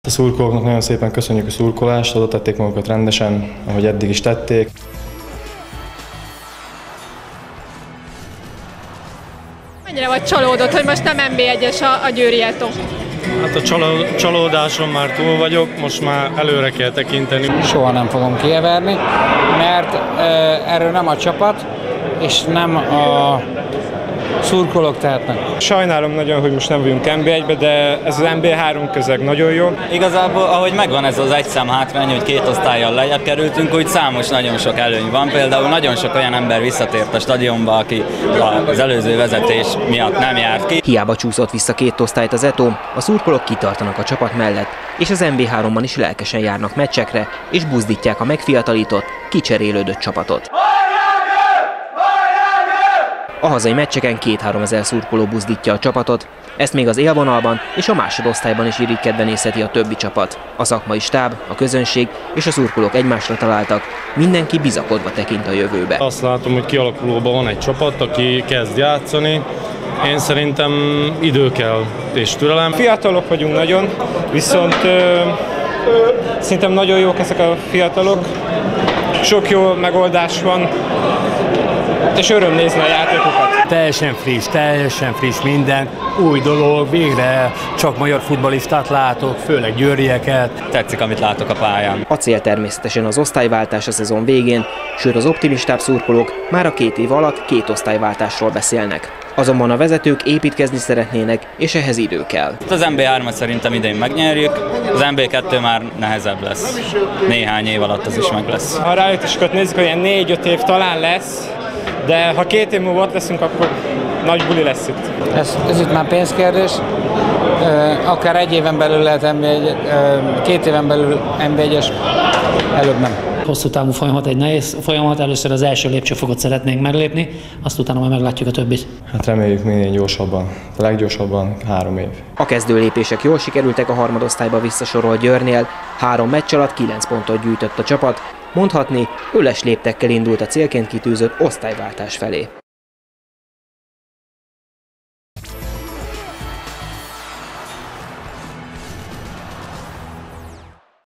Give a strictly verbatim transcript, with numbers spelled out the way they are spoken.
A szurkolóknak nagyon szépen köszönjük a szurkolást, oda tették magukat rendesen, ahogy eddig is tették. Mennyire vagy csalódott, hogy most nem en bé egyes a, a Győri Eto? Hát a csaló, csalódáson már túl vagyok, most már előre kell tekinteni. Soha nem fogom kieverni, mert e, erről nem a csapat, és nem a szurkolók tehetnek. Sajnálom nagyon, hogy most nem vagyunk en bé egybe, de ez az en bé három közeg nagyon jó. Igazából, ahogy megvan ez az egy szám hátrány, hogy két osztállyal lejjebb kerültünk, úgy számos nagyon sok előny van. Például nagyon sok olyan ember visszatért a stadionba, aki az előző vezetés miatt nem járt ki. Hiába csúszott vissza két osztályt az Eto, a szurkolók kitartanak a csapat mellett, és az en bé háromban is lelkesen járnak meccsekre, és buzdítják a megfiatalított, kicserélődött csapatot. A hazai meccseken két-háromezer szurkoló buzdítja a csapatot, ezt még az élvonalban és a másodosztályban is irigykedve nézheti a többi csapat. A szakmai stáb, a közönség és a szurkolók egymásra találtak, mindenki bizakodva tekint a jövőbe. Azt látom, hogy kialakulóban van egy csapat, aki kezd játszani. Én szerintem idő kell és türelem. Fiatalok vagyunk nagyon, viszont ö, szerintem nagyon jók ezek a fiatalok. Sok jó megoldás van, és öröm nézni a játékokat. Teljesen friss, teljesen friss minden, új dolog, végre csak magyar futballistát látok, főleg győrieket. Tetszik, amit látok a pályán. A cél természetesen az osztályváltás a szezon végén, sőt az optimistább szurkolók már a két év alatt két osztályváltásról beszélnek. Azonban a vezetők építkezni szeretnének, és ehhez idő kell. Az en bé hármat szerintem idén megnyerjük, az en bé kettő már nehezebb lesz. Néhány év alatt az is meg lesz. Ha rájöttésokat nézzük, hogy ilyen négy-öt év talán lesz, de ha két év múlva ott leszünk, akkor nagy buli lesz itt. Ez, ez itt már pénzkérdés. Akár egy éven belül lehet en bé egy, két éven belül en bé egyes, előbb nem. Hosszú távú folyamat, egy nehéz folyamat, először az első lépcsőfokot szeretnénk meglépni, azt utána majd meglátjuk a többit. Hát reméljük minél gyorsabban, a leggyorsabban három év. A kezdőlépések jól sikerültek a harmadosztályba visszasorolt Győrnél, három meccs alatt kilenc pontot gyűjtött a csapat, mondhatni, öles léptekkel indult a célként kitűzött osztályváltás felé.